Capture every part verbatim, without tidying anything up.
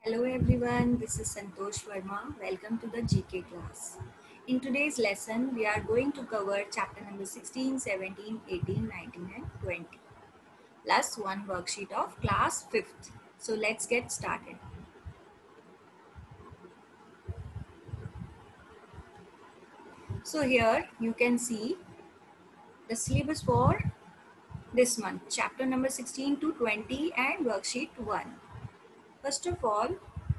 Hello everyone, this is Santosh Verma. Welcome to the G K class. In today's lesson, we are going to cover chapter number sixteen, seventeen, eighteen, nineteen and twenty plus one worksheet of class fifth. So let's get started. So here you can see the syllabus for this month, chapter number sixteen to twenty and worksheet one. First of all,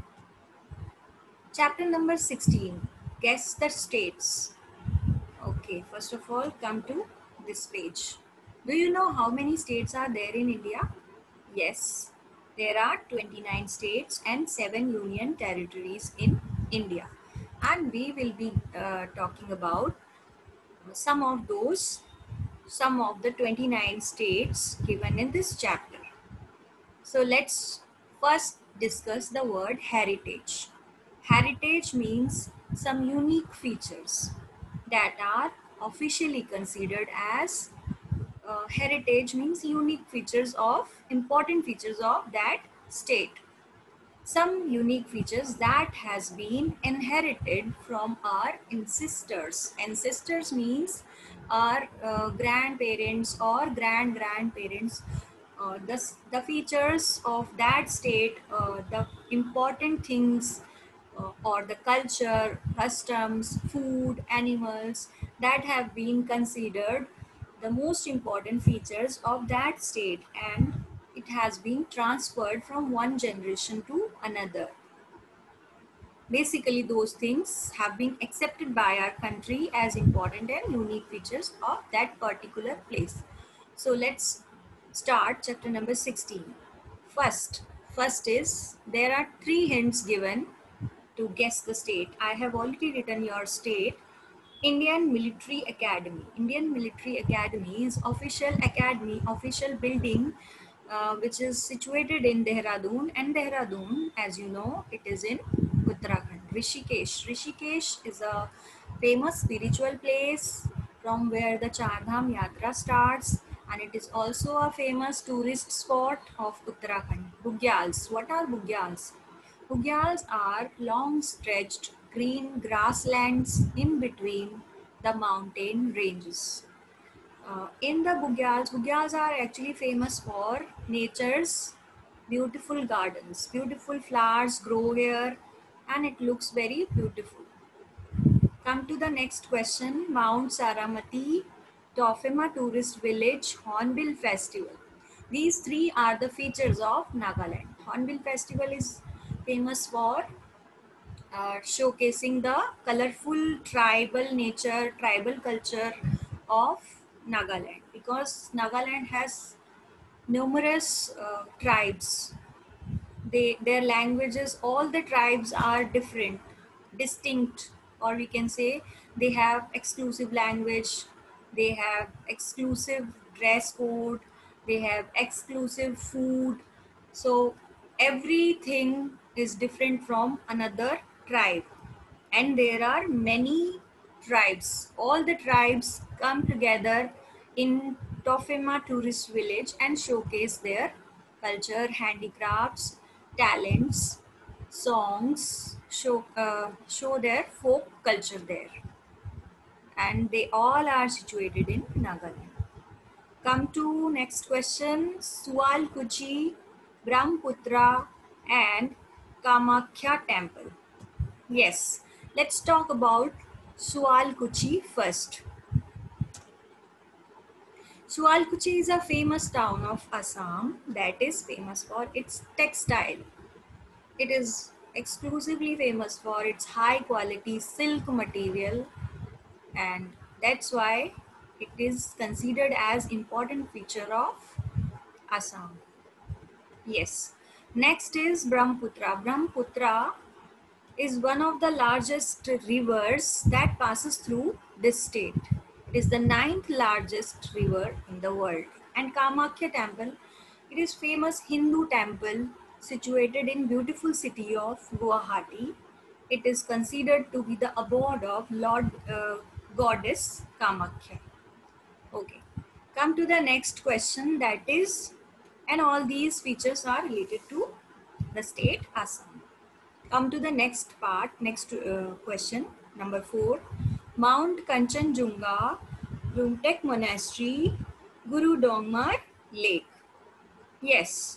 chapter number sixteen, guess the states. Okay, first of all, come to this page. Do you know how many states are there in India? Yes, there are twenty-nine states and seven union territories in India. And we will be uh, talking about some of those, some of the twenty-nine states given in this chapter. So let's first discuss the word heritage. Heritage means some unique features that are officially considered as uh, heritage means unique features of important features of that state. Some unique features that has been inherited from our ancestors. Ancestors means our uh, grandparents or grand grandparents. Uh, the, the features of that state, uh, the important things uh, or the culture, customs, food, animals that have been considered the most important features of that state, and it has been transferred from one generation to another. Basically, those things have been accepted by our country as important and unique features of that particular place. So let's start chapter number sixteen. First, first is there are three hints given to guess the state. I have already written your state. Indian Military Academy. Indian Military Academy is official academy, official building, uh, which is situated in Dehradun. And Dehradun, as you know, it is in Uttarakhand. Rishikesh. Rishikesh is a famous spiritual place from where the Char Dham Yatra starts, and it is also a famous tourist spot of Uttarakhand. Bugyals. What are Bugyals? Bugyals are long stretched green grasslands in between the mountain ranges. Uh, in the Bugyals, Bugyals are actually famous for nature's beautiful gardens. Beautiful flowers grow here and it looks very beautiful. Come to the next question. Mount Saramati, Tofema Tourist Village, Hornbill Festival. These three are the features of Nagaland. Hornbill Festival is famous for uh, showcasing the colorful tribal nature, tribal culture of Nagaland, because Nagaland has numerous uh, tribes. They, their languages, all the tribes are different, distinct, or we can say they have exclusive language, they have exclusive dress code, they have exclusive food. So everything is different from another tribe, and there are many tribes. All the tribes come together in Tofema tourist village and showcase their culture, handicrafts, talents, songs, show, uh, show their folk culture there. And they all are situated in Nagaland. Come to next question. Sualkuchi, Brahmaputra and Kamakhya temple. Yes, let's talk about Sualkuchi first. Sualkuchi is a famous town of Assam that is famous for its textile. It is exclusively famous for its high quality silk material, and that's why it is considered as important feature of Assam. Yes. Next is Brahmaputra. Brahmaputra is one of the largest rivers that passes through this state. It is the ninth largest river in the world. And Kamakhya temple, it is famous Hindu temple situated in beautiful city of Guwahati. It is considered to be the abode of Lord uh, Goddess Kamakhya. Okay, come to the next question, that is, and all these features are related to the state Assam. Come to the next part, next uh, question, number four. Mount Kanchenjunga, Rumtek Monastery, Guru Dongmar Lake. Yes.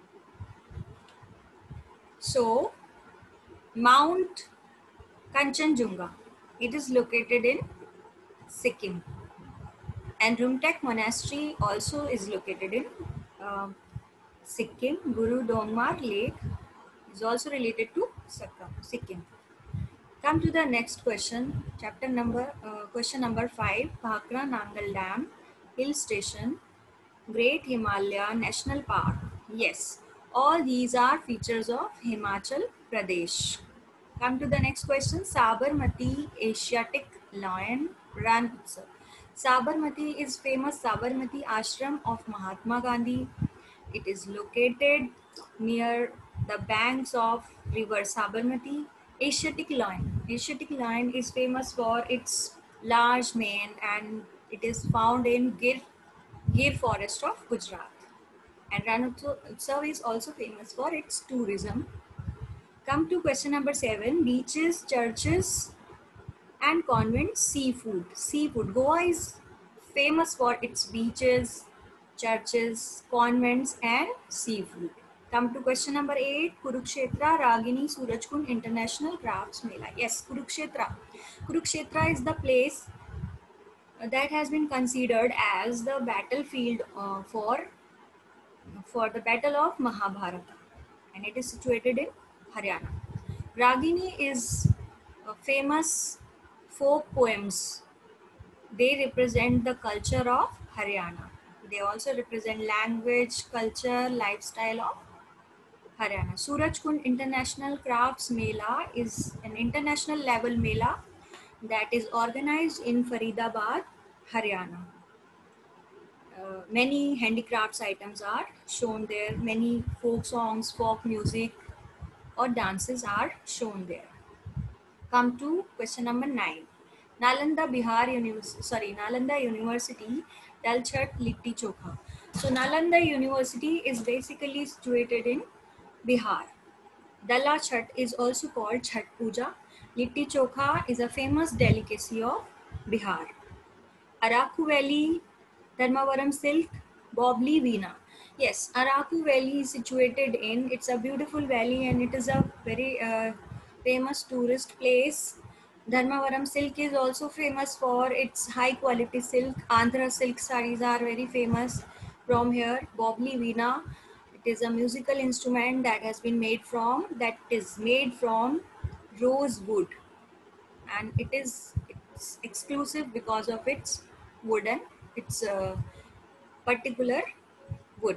So, Mount Kanchenjunga, it is located in Sikkim. And Rumtek Monastery also is located in uh, Sikkim. Guru Dongmar Lake is also related to Sikkim. Come to the next question. Chapter number, uh, question number five. Bhakra Nangal Dam, Hill Station, Great Himalaya National Park. Yes, all these are features of Himachal Pradesh. Come to the next question. Sabarmati Asiatic Lion Ran Utsav. Sabarmati is famous Sabarmati Ashram of Mahatma Gandhi. It is located near the banks of river Sabarmati. Asiatic lion. Asiatic lion is famous for its large mane and it is found in Gir, Gir forest of Gujarat. And Ran Utsav is also famous for its tourism. Come to question number seven. Beaches, churches and convents, seafood. Seafood. Goa is famous for its beaches, churches, convents and seafood. Come to question number eight. Kurukshetra Ragini Surajkund International Crafts Mela. Yes, Kurukshetra. Kurukshetra is the place that has been considered as the battlefield uh, for, for the battle of Mahabharata. And it is situated in Haryana. Ragini is a famous folk poems. They represent the culture of Haryana. They also represent language, culture, lifestyle of Haryana. Surajkund International Crafts Mela is an international level mela that is organized in Faridabad, Haryana. Uh, many handicrafts items are shown there. Many folk songs, folk music or dances are shown there. Come to question number nine. Nalanda Bihar University, sorry, Nalanda University, Dal Chhat Litti Chokha. So Nalanda University is basically situated in Bihar. Dala Chhat is also called Chhat Puja. Litti Chokha is a famous delicacy of Bihar. Araku Valley, Dharmavaram Silk, Bobli Veena. Yes, Araku Valley is situated in, it's a beautiful valley and it is a very uh, famous tourist place. Dharmavaram Silk is also famous for its high quality silk. Andhra silk sarees are very famous from here. Bobli Veena, it is a musical instrument that has been made from, that is made from rose wood. And it is it's exclusive because of its wooden, its uh, particular wood.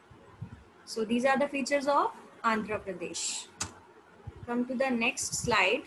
So these are the features of Andhra Pradesh. Come to the next slide.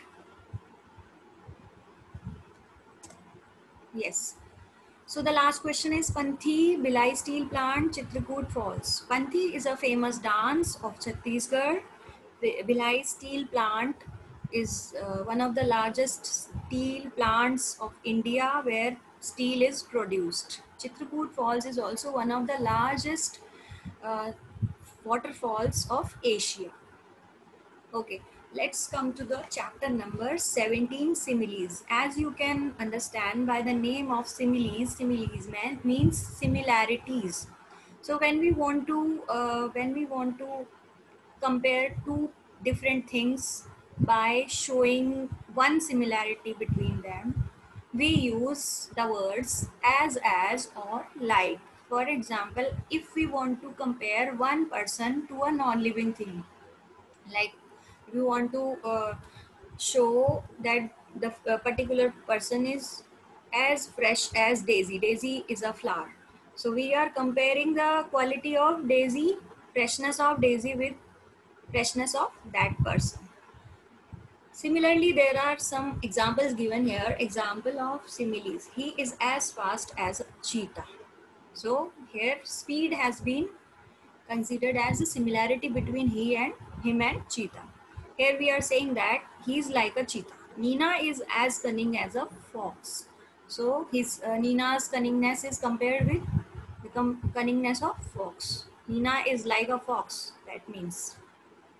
Yes. So the last question is Panthi, Bhilai Steel Plant, Chitrakoot Falls. Panthi is a famous dance of Chhattisgarh. The Bhilai Steel Plant is uh, one of the largest steel plants of India where steel is produced. Chitrakoot Falls is also one of the largest uh, waterfalls of Asia. Okay, let's come to the chapter number seventeen, similes. As you can understand by the name of similes, similes means similarities. So when we want to uh, when we want to compare two different things by showing one similarity between them, we use the words as, as or like. For example, if we want to compare one person to a non-living thing, like we want to uh, show that the uh, particular person is as fresh as daisy. Daisy is a flower. So we are comparing the quality of daisy, freshness of daisy with freshness of that person. Similarly, there are some examples given here. Example of similes. He is as fast as a cheetah. So here speed has been considered as a similarity between he and him and cheetah. Here we are saying that he is like a cheetah. Nina is as cunning as a fox. So his uh, Nina's cunningness is compared with the cunningness of fox. Nina is like a fox, that means.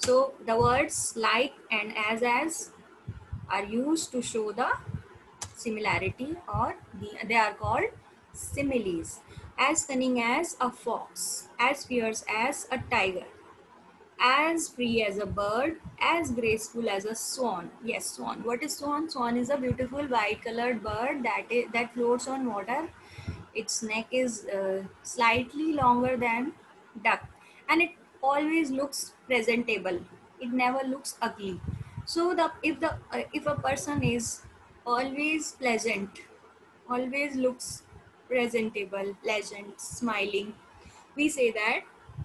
So the words like and as as are used to show the similarity, or the, they are called similes. As cunning as a fox, as fierce as a tiger, as free as a bird, as graceful as a swan. Yes, swan. What is swan? Swan is a beautiful white colored bird that is, that floats on water. Its neck is uh, slightly longer than duck, and it always looks presentable. It never looks ugly. So the if the uh, if a person is always pleasant, always looks presentable, pleasant, smiling, we say that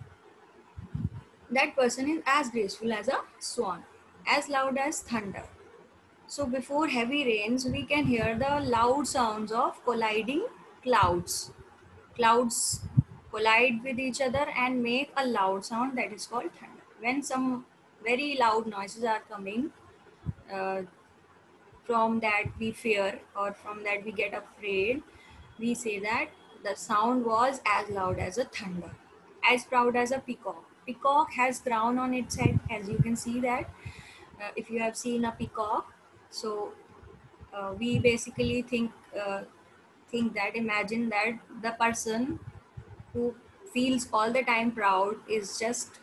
that person is as graceful as a swan, as loud as thunder. So before heavy rains, we can hear the loud sounds of colliding clouds. Clouds collide with each other and make a loud sound that is called thunder. When some very loud noises are coming, uh, from that we fear or from that we get afraid, we say that the sound was as loud as a thunder. As proud as a peacock. Peacock has crown on its head, as you can see that. Uh, if you have seen a peacock, so uh, we basically think uh, think that imagine that the person who feels all the time proud is just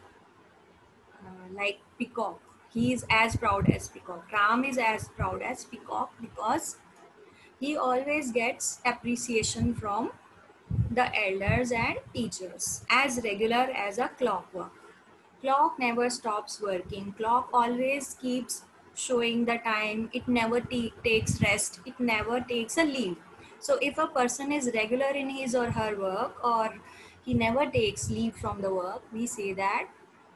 uh, like peacock. He is as proud as peacock. Ram is as proud as peacock because he always gets appreciation from the elders and teachers, as regular as a clockwork. Clock never stops working. Clock always keeps showing the time. It never t- takes rest. It never takes a leave. So if a person is regular in his or her work, or he never takes leave from the work, we say that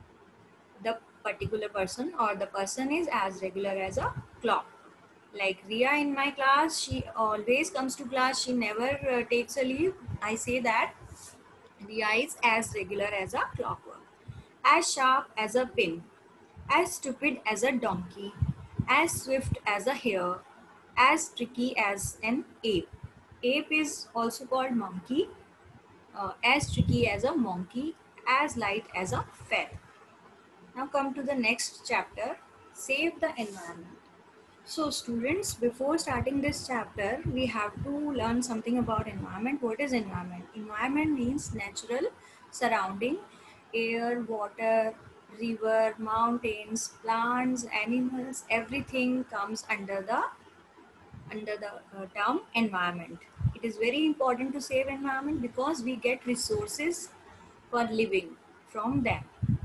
the particular person or the person is as regular as a clock. Like Ria in my class, she always comes to class. She never uh, takes a leave. I say that Ria is as regular as a clockwork, as sharp as a pin, as stupid as a donkey, as swift as a hare, as tricky as an ape. Ape is also called monkey, uh, as tricky as a monkey, as light as a feather. Now come to the next chapter, save the environment. So students, before starting this chapter, we have to learn something about environment. What is environment? Environment means natural surrounding, air, water, river, mountains, plants, animals, everything comes under the under the uh, term environment. It is very important to save environment because we get resources for living from them.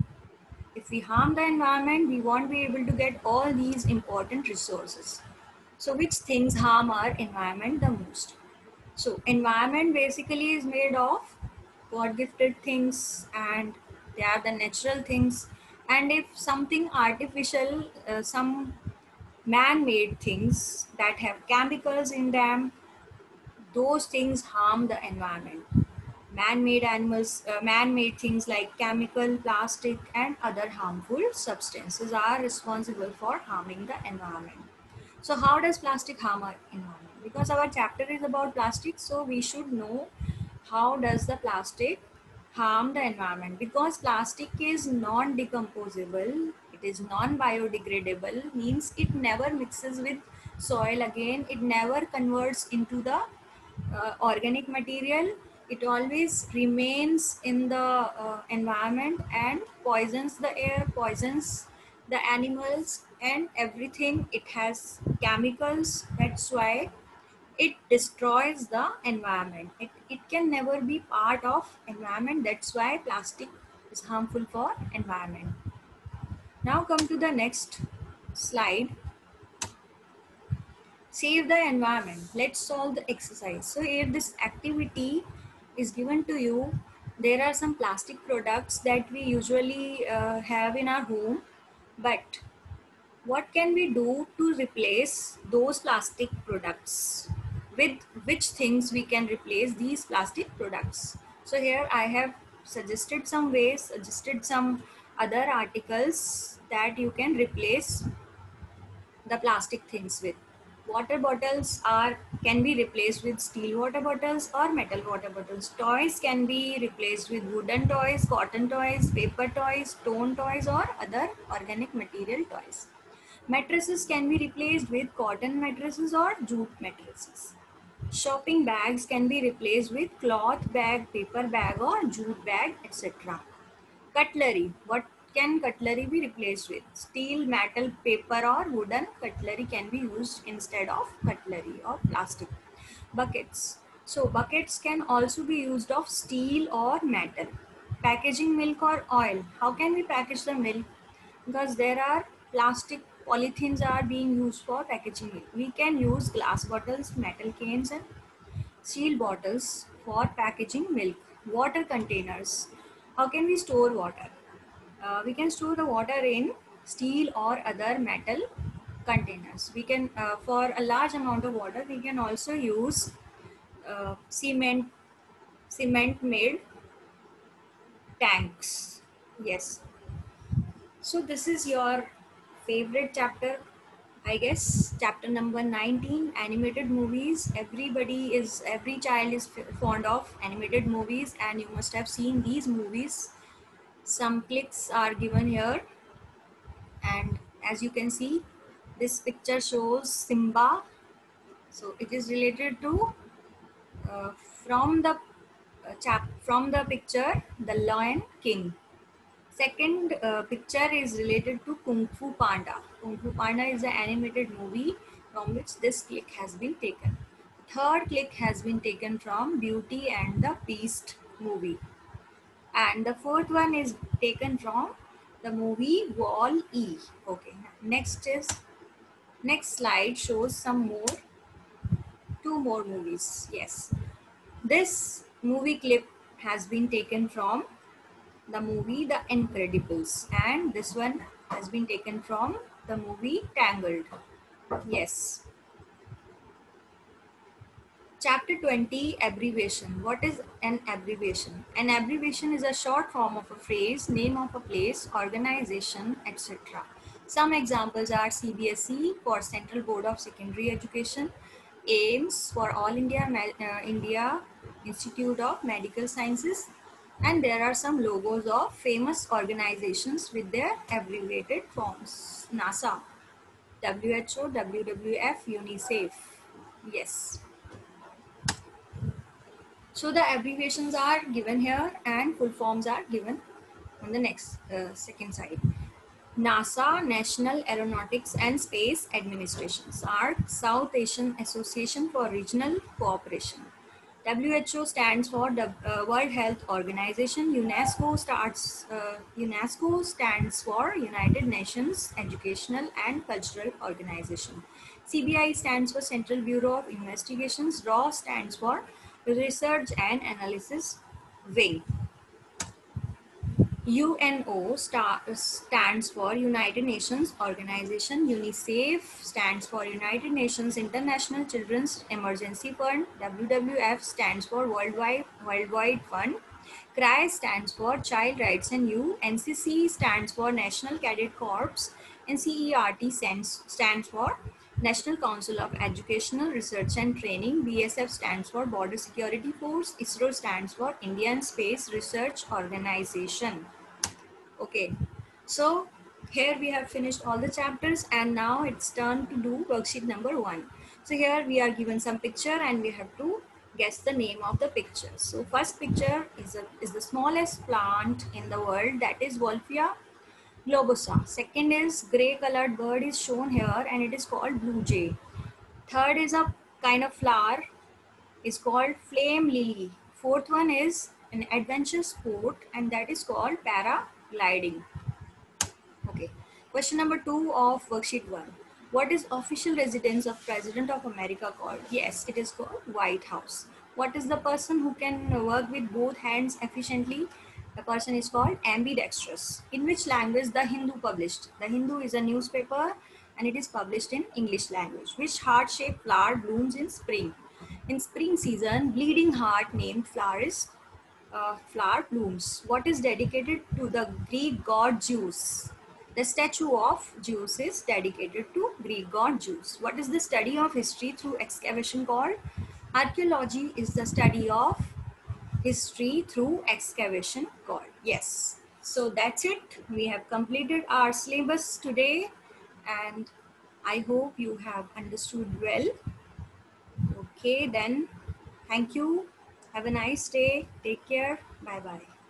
If we harm the environment, we won't be able to get all these important resources. So which things harm our environment the most? So environment basically is made of God gifted things, and they are the natural things. And if something artificial, uh, some man-made things that have chemicals in them, those things harm the environment. Man-made animals, uh, man-made things like chemical, plastic, and other harmful substances are responsible for harming the environment. So how does plastic harm our environment? Because our chapter is about plastic, so we should know how does the plastic harm the environment. Because plastic is non-decomposable, it is non-biodegradable, means it never mixes with soil again, it never converts into the uh, organic material. It always remains in the uh, environment and poisons the air, poisons the animals and everything. It has chemicals, that's why it destroys the environment. it, it can never be part of environment, that's why plastic is harmful for environment. Now come to the next slide. Save the environment. Let's solve the exercise. So here this activity is given to you. There are some plastic products that we usually uh, have in our home, but what can we do to replace those plastic products? With which things we can replace these plastic products? So here I have suggested some ways, suggested some other articles that you can replace the plastic things with. Water bottles are can be replaced with steel water bottles or metal water bottles. Toys can be replaced with wooden toys, cotton toys, paper toys, stone toys, or other organic material toys. Mattresses can be replaced with cotton mattresses or jute mattresses. Shopping bags can be replaced with cloth bag, paper bag, or jute bag, et cetera. Cutlery. What can cutlery be replaced with? Steel, metal, paper, or wooden cutlery can be used instead of cutlery or plastic. Buckets. So buckets can also be used of steel or metal. Packaging milk or oil. How can we package the milk? Because there are plastic polythenes are being used for packaging milk. We can use glass bottles, metal cans, and steel bottles for packaging milk. Water containers. How can we store water? Uh, we can store the water in steel or other metal containers. We can, uh, for a large amount of water, we can also use uh, cement, cement made tanks. Yes. So this is your favorite chapter, I guess, chapter number nineteen, animated movies. Everybody is, every child is f- fond of animated movies, and you must have seen these movies. Some clicks are given here, and as you can see, this picture shows Simba. So it is related to uh, from the uh, chap from the picture The Lion King. Second uh, picture is related to Kung Fu Panda. Kung Fu Panda is an animated movie from which this click has been taken. Third click has been taken from Beauty and the Beast movie. And the fourth one is taken from the movie Wall E. Okay, next is next slide shows some more, two more movies. Yes, this movie clip has been taken from the movie The Incredibles, and this one has been taken from the movie Tangled. Yes. Chapter twenty, abbreviation. What is an abbreviation? An abbreviation is a short form of a phrase, name of a place, organization, et cetera. Some examples are C B S E for Central Board of Secondary Education, AIMS for All India uh, India Institute of Medical Sciences, and there are some logos of famous organizations with their abbreviated forms. NASA, W H O, W W F, UNICEF. Yes. So the abbreviations are given here and full forms are given on the next uh, second side. NASA, National Aeronautics and Space Administration. SAARC, South Asian Association for Regional Cooperation. W H O stands for the uh, World Health Organization. UNESCO starts uh, UNESCO stands for United Nations Educational and Cultural Organization. C B I stands for Central Bureau of Investigations. R A W stands for Research and Analysis Wing. U N O star, stands for United Nations Organization. UNICEF stands for United Nations International Children's Emergency Fund. W W F stands for Worldwide Worldwide Fund. C R I stands for Child Rights and You. N C C stands for National Cadet Corps. N C E R T stands, stands for National Council of Educational Research and Training. B S F stands for Border Security Force. ISRO stands for Indian Space Research Organization. Okay, so here we have finished all the chapters, and now it's turn to do worksheet number one. So here we are given some picture and we have to guess the name of the picture. So first picture is, a, is the smallest plant in the world, that is Wolfia globosa. Second is grey colored bird is shown here and it is called blue jay. Third is a kind of flower is called flame lily. Fourth one is an adventure sport and that is called paragliding. Okay. Question number two of worksheet one. What is official residence of President of America called? Yes, it is called White House. What is the person who can work with both hands efficiently? The person is called ambidextrous. In which language the Hindu published? The Hindu is a newspaper and it is published in English language. Which heart-shaped flower blooms in spring? In spring season, bleeding heart named flower is uh, flower blooms. What is dedicated to the Greek god Zeus? The statue of Zeus is dedicated to Greek god Zeus. What is the study of history through excavation called? Archaeology is the study of history through excavation called. Yes. So that's it. We have completed our syllabus today and I hope you have understood well. Okay, then thank you. Have a nice day. Take care. Bye bye.